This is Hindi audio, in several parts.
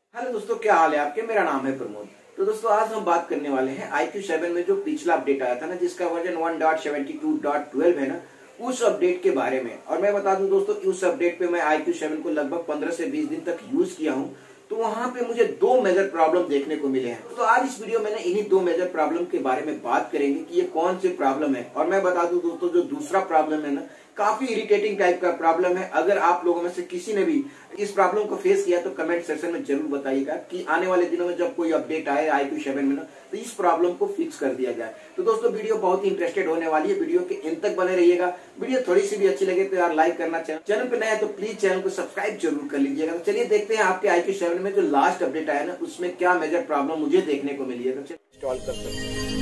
हेलो दोस्तों, क्या हाल है आपके। मेरा नाम है प्रमोद। तो दोस्तों आज हम बात करने वाले हैं iQOO 7 में जो पिछला अपडेट आया था ना, जिसका वर्जन 1.72.12 है ना, उस अपडेट के बारे में। और मैं बता दूं दोस्तों, उस अपडेट पे मैं iQOO 7 को लगभग 15 से 20 दिन तक यूज किया हूं, तो वहां पे मुझे दो मेजर प्रॉब्लम देखने को मिले हैं। तो आज इस वीडियो में इन्हीं दो मेजर प्रॉब्लम के बारे में बात करेंगे कि ये कौन से प्रॉब्लम है। और मैं बता दूं दोस्तों, जो दूसरा प्रॉब्लम है ना, काफी इरिटेटिंग टाइप का प्रॉब्लम है। अगर आप लोगों में से किसी ने भी इस प्रॉब्लम को फेस किया तो कमेंट सेक्शन में जरूर बताइएगा कि आने वाले दिनों में जब कोई अपडेट आए iQOO 7 में ना, तो इस प्रॉब्लम को फिक्स कर दिया जाए। तो दोस्तों वीडियो बहुत ही इंटरेस्टेड होने वाली है, वीडियो के एंड तक बने रहिएगा। वीडियो थोड़ी सी भी अच्छी लगे तो यार लाइक करना, चैनल पे नया है तो प्लीज चैनल को सब्सक्राइब जरूर कर लीजिएगा। तो चलिए देखते हैं आपके iQOO 7 में जो लास्ट अपडेट आया ना, उसमें क्या मेजर प्रॉब्लम मुझे देखने को मिली है। तो इंस्टॉल कर सकते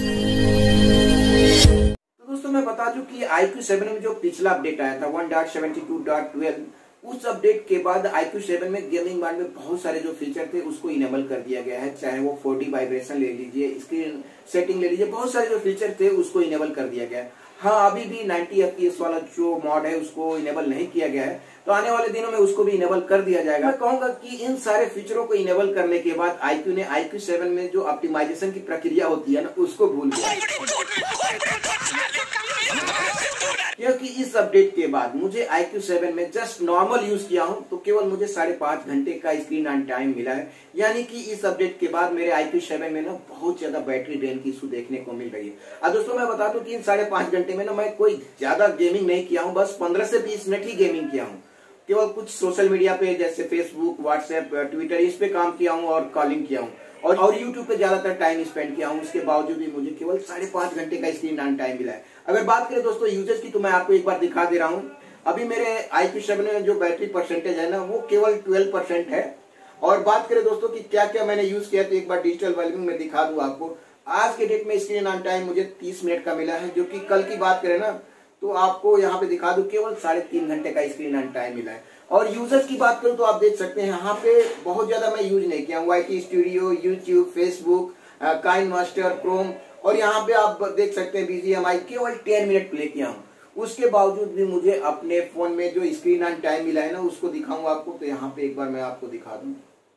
हैं। दोस्तों मैं बता दूं कि iQOO 7 में जो पिछला अपडेट आया था 1.72.12, उस अपडेट के बाद iQOO 7 में गेमिंग मोड में बहुत सारे जो फीचर थे उसको इनेबल कर दिया गया है। चाहे वो 4D वाइब्रेशन ले लीजिए, स्क्रीन सेटिंग ले लीजिए, बहुत सारे जो फीचर थे उसको इनेबल कर दिया गया है। हाँ, अभी भी 90 FPS वाला जो मॉड है उसको इनेबल नहीं किया गया है, तो आने वाले दिनों में उसको भी इनेबल कर दिया जाएगा। मैं कहूंगा कि इन सारे फीचरों को इनेबल करने के बाद iQOO ने iQOO 7 में जो ऑप्टिमाइजेशन की प्रक्रिया होती है ना, उसको भूल गया। क्योंकि इस अपडेट के बाद मुझे iQOO 7 में जस्ट नॉर्मल यूज किया हूं तो केवल मुझे 5.5 घंटे का स्क्रीन ऑन टाइम मिला है। यानी कि इस अपडेट के बाद मेरे iQOO 7 में ना बहुत ज्यादा बैटरी ड्रेन की इशू देखने को मिल रही है। अब दोस्तों मैं बता दूं कि इन 5.5 घंटे में ना मैं कोई ज्यादा गेमिंग नहीं किया हूं, बस 15 से 20 मिनट ही गेमिंग किया हूं। केवल कुछ सोशल मीडिया पे जैसे फेसबुक, व्हाट्सएप, ट्विटर, इस पे काम किया हूँ और कॉलिंग किया हूँ और यूट्यूब पे ज्यादातर टाइम स्पेंड किया हूँ। उसके बावजूद भी मुझे केवल 5.5 घंटे का स्क्रीन ऑन टाइम मिला है। अगर बात करें दोस्तों यूजर्स की, तो मैं आपको एक बार दिखा दे रहा हूँ। अभी मेरे iQOO 7 में जो बैटरी परसेंटेज है ना, वो केवल 12% है। और बात करें दोस्तों कि क्या क्या मैंने यूज किया, तो एक बार डिजिटल वेलबींग में दिखा दूं आपको। आज के डेट में स्क्रीन ऑन टाइम मुझे 30 मिनट का मिला है, जो कि कल की बात करें ना तो आपको यहाँ पे दिखा दूं केवल 3.5 घंटे का स्क्रीन ऑन टाइम मिला है। और यूजर्स की बात करूं तो आप देख सकते हैं यहाँ पे बहुत ज्यादा मैं यूज नहीं किया हूँ। YT studio, YouTube, Facebook, KineMaster, Chrome, और यहाँ पे आप देख सकते हैं BGMI केवल 10 मिनट प्ले किया हूँ। उसके बावजूद भी मुझे अपने फोन में जो स्क्रीन ऑन टाइम मिला है ना, उसको दिखाऊंगा आपको। तो यहाँ पे एक बार मैं आपको दिखा दूं,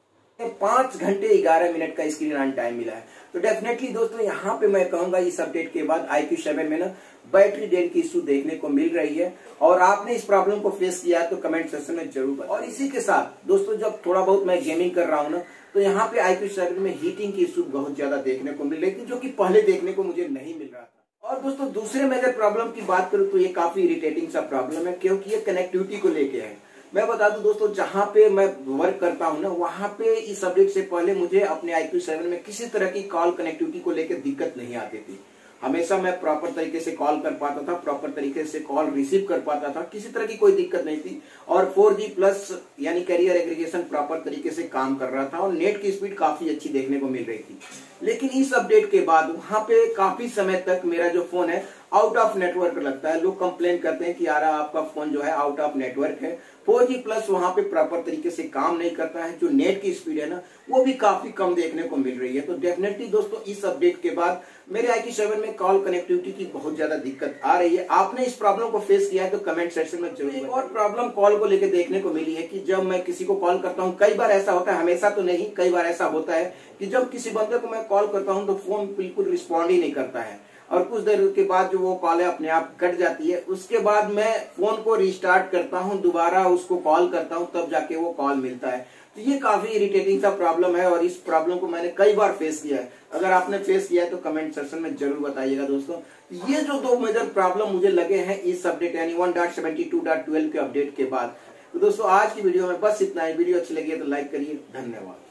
5 घंटे 11 मिनट का स्क्रीन ऑन टाइम मिला है। तो डेफिनेटली दोस्तों यहाँ पे मैं कहूंगा इस अपडेट के बाद iQOO 7 में ना बैटरी ड्रेन की इशू देखने को मिल रही है। और आपने इस प्रॉब्लम को फेस किया है तो कमेंट सेक्शन में जरूर बताएं। और इसी के साथ दोस्तों, जब थोड़ा बहुत मैं गेमिंग कर रहा हूँ ना, तो यहाँ पे iQOO 7 में हीटिंग की इशू बहुत ज्यादा देखने को मिल रही थी, जो कि पहले देखने को मुझे नहीं मिल रहा था। और दोस्तों दूसरे मेजर प्रॉब्लम की बात करूँ तो ये काफी इरिटेटिंग सा प्रॉब्लम है, क्योंकि ये कनेक्टिविटी को लेके है। मैं बता दूं दोस्तों, जहां पे मैं वर्क करता हूं ना, वहां पे इस अपडेट से पहले मुझे अपने iQOO 7 में किसी तरह की कॉल कनेक्टिविटी को लेकर दिक्कत नहीं आती थी। हमेशा मैं प्रॉपर तरीके से कॉल कर पाता था, प्रॉपर तरीके से कॉल रिसीव कर पाता था, किसी तरह की कोई दिक्कत नहीं थी। और 4G प्लस यानी कैरियर एग्रीगेशन प्रॉपर तरीके से काम कर रहा था और नेट की स्पीड काफी अच्छी देखने को मिल रही थी। लेकिन इस अपडेट के बाद वहां पे काफी समय तक मेरा जो फोन है आउट ऑफ नेटवर्क लगता है। लोग कंप्लेन करते हैं कि यार आपका फोन जो है आउट ऑफ नेटवर्क है। 4G प्लस वहां पे प्रॉपर तरीके से काम नहीं करता है। जो नेट की स्पीड है ना, वो भी काफी कम देखने को मिल रही है। तो डेफिनेटली दोस्तों इस अपडेट के बाद मेरे iQOO 7 में कॉल कनेक्टिविटी की बहुत ज्यादा दिक्कत आ रही है। आपने इस प्रॉब्लम को फेस किया है तो कमेंट सेक्शन में जरूर। एक और प्रॉब्लम कॉल को लेकर देखने को मिली है कि जब मैं किसी को कॉल करता हूँ, कई बार ऐसा होता है, हमेशा तो नहीं, कई बार ऐसा होता है कि जब किसी बंदे को मैं कॉल करता हूँ तो फोन बिल्कुल रिस्पॉन्ड ही नहीं करता है और कुछ देर के बाद जो वो कॉल है अपने आप कट जाती है। उसके बाद मैं फोन को रिस्टार्ट करता हूं, दोबारा उसको कॉल करता हूं, तब जाके वो कॉल मिलता है। तो ये काफी इरिटेटिंग सा प्रॉब्लम है और इस प्रॉब्लम को मैंने कई बार फेस किया है। अगर आपने फेस किया है तो कमेंट सेक्शन में जरूर बताइएगा दोस्तों। ये जो दो मेजर प्रॉब्लम मुझे लगे हैं इस अपडेट यानी 1.72.12 के अपडेट के बाद। तो दोस्तों आज की वीडियो में बस इतना ही। वीडियो अच्छी लगी है तो लाइक करिए। धन्यवाद।